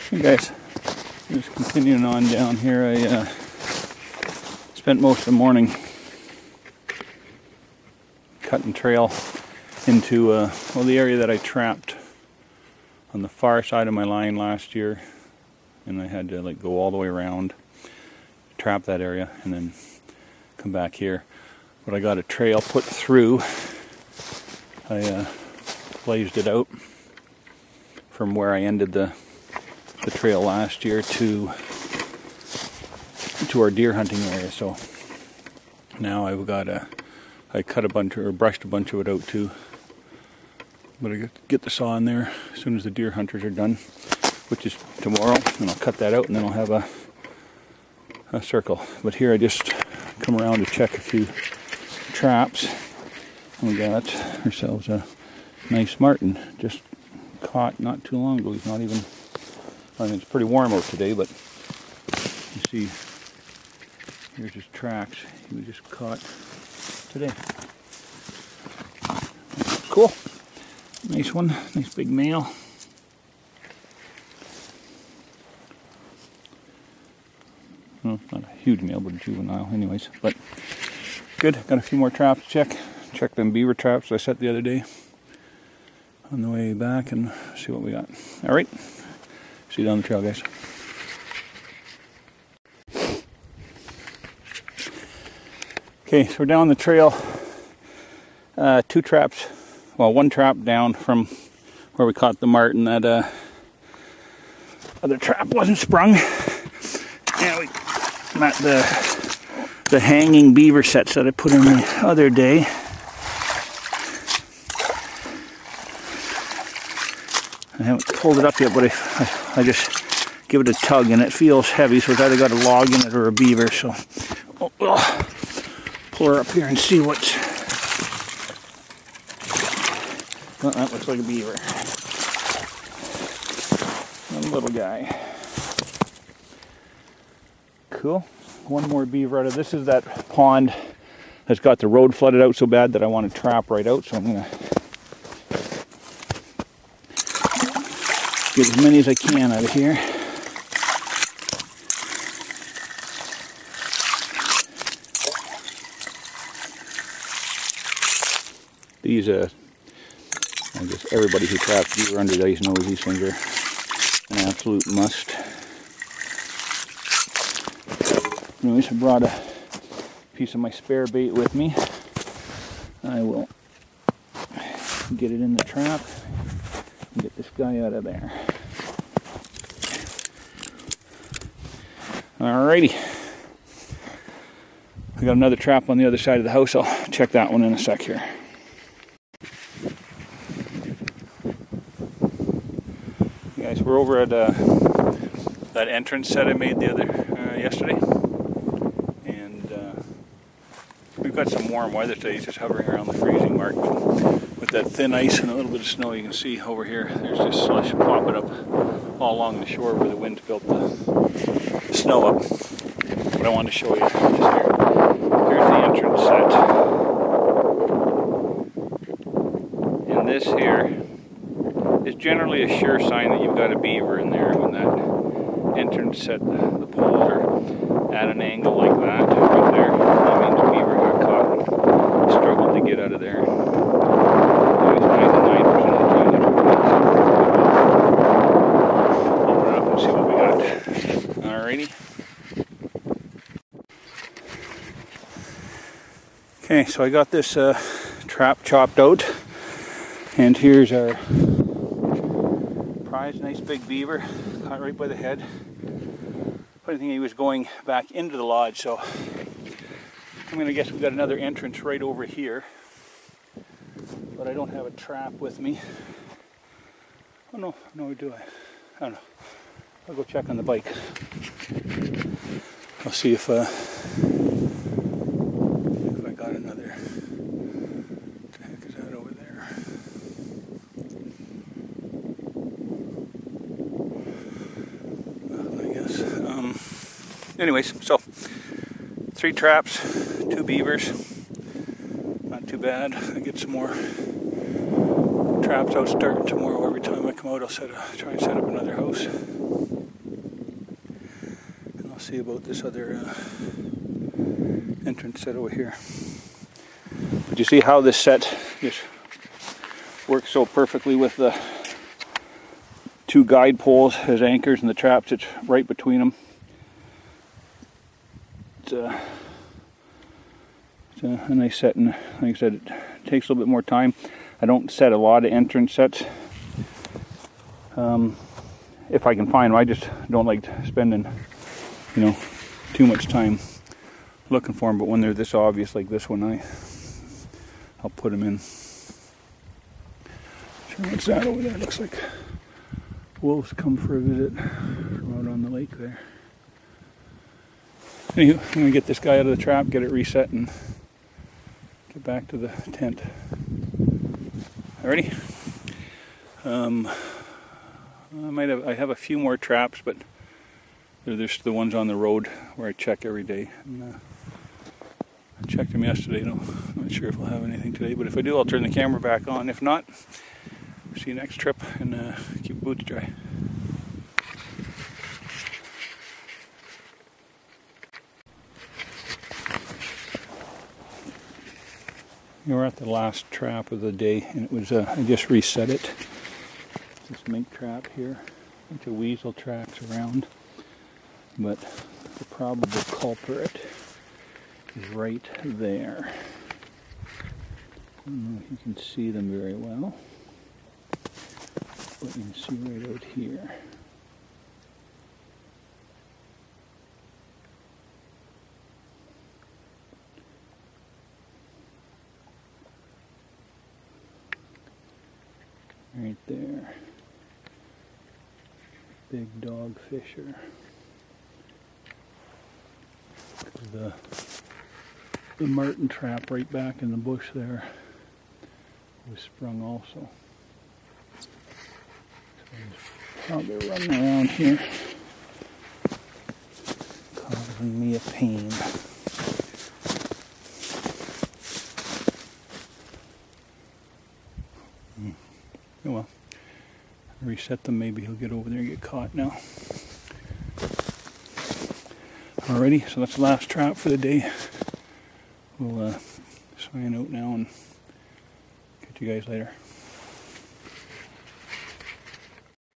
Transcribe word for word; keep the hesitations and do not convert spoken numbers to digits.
Hey guys, just continuing on down here. I uh, spent most of the morning cutting trail into uh, well the area that I trapped on the far side of my line last year, and I had to like go all the way around, trap that area, and then come back here. But I got a trail put through. I uh, blazed it out from where I ended the the trail last year to to our deer hunting area. So now I've got a I cut a bunch or brushed a bunch of it out too. But I get the saw in there as soon as the deer hunters are done, which is tomorrow, and I'll cut that out and then I'll have a a circle. But here I just come around to check a few traps. And we got ourselves a nice marten just caught not too long ago. He's not even, I mean, it's pretty warm out today, but you see, here's his tracks. He was just caught today. Cool. Nice one. Nice big male. Well, not a huge male, but a juvenile anyways. But good. Got a few more traps to check. Check them beaver traps I set the other day on the way back and see what we got. Alright. See you down the trail, guys. Okay, so we're down the trail. Uh, two traps, well, one trap down from where we caught the marten. That uh, other trap wasn't sprung. And we got the, the hanging beaver sets that I put in the other day. I haven't pulled it up yet, but I, I, I just give it a tug and it feels heavy, so it's either got a log in it or a beaver. So oh, oh, pull her up here and see what's. Oh, that looks like a beaver. One little guy. Cool. One more beaver out of this. Is that pond that's got the road flooded out so bad that I want to trap right out, so I'm gonna get as many as I can out of here. These, uh, I guess everybody who traps beaver under the ice knows these things are an absolute must. Anyways, I brought a piece of my spare bait with me. I will get it in the trap and get this guy out of there. Alrighty. I got another trap on the other side of the house. I'll check that one in a sec here. You guys, we're over at uh, that entrance set I made the other uh, yesterday, and uh, we've got some warm weather today. It's just hovering around the freezing mark. With that thin ice and a little bit of snow, you can see over here there's just slush popping up all along the shore where the wind built the snow up. But I wanted to show you just here. Here's the entrance set. And this here is generally a sure sign that you've got a beaver in there when that entrance set, the, the poles are at an angle like that right there. That means the beaver got caught and struggled to get out of there. ninety-nine percent of the time that open it up and see what we got. Alrighty. Okay, so I got this uh, trap chopped out, and here's our prize, nice big beaver, caught right by the head. Funny thing, he was going back into the lodge, so I'm gonna guess we got another entrance right over here, but I don't have a trap with me. Oh no, no, do I? I don't know. I'll go check on the bike. I'll see if uh, got another. What the heck is that over there? Well, I guess. Um, anyways, so three traps, two beavers. Not too bad. I get some more traps out starting tomorrow. Every time I come out, I'll set a, try and set up another house. I'll see about this other uh, entrance set over here. But you see how this set just works so perfectly with the two guide poles as anchors and the traps. It's right between them. It's, uh, it's a, a nice set, and like I said, it takes a little bit more time. I don't set a lot of entrance sets. Um, if I can find them, I just don't like spending, you know, too much time looking for them. But when they're this obvious, like this one, I, I'll put them in. Sure, what's that over there? Looks like wolves come for a visit from out on the lake there. Anywho, I'm gonna get this guy out of the trap, get it reset, and get back to the tent. Alrighty. Um, I might have. I have a few more traps, but they're just the ones on the road where I check every day. And, uh, I checked them yesterday. No, I'm not sure if I'll have anything today, but if I do, I'll turn the camera back on. If not, see you next trip, and uh, keep boots dry. We're at the last trap of the day, and it was, uh, I just reset it. This mink trap here, a bunch of weasel tracks around, but the probable culprit is right there. I don't know if you can see them very well, but you can see right out here. Right there. Big dog fisher. The, the marten trap right back in the bush there was sprung also. So he's probably running around here, causing me a pain. Oh well, reset them, maybe he'll get over there and get caught now. Alrighty, so that's the last trap for the day. We'll uh, sign out now and catch you guys later.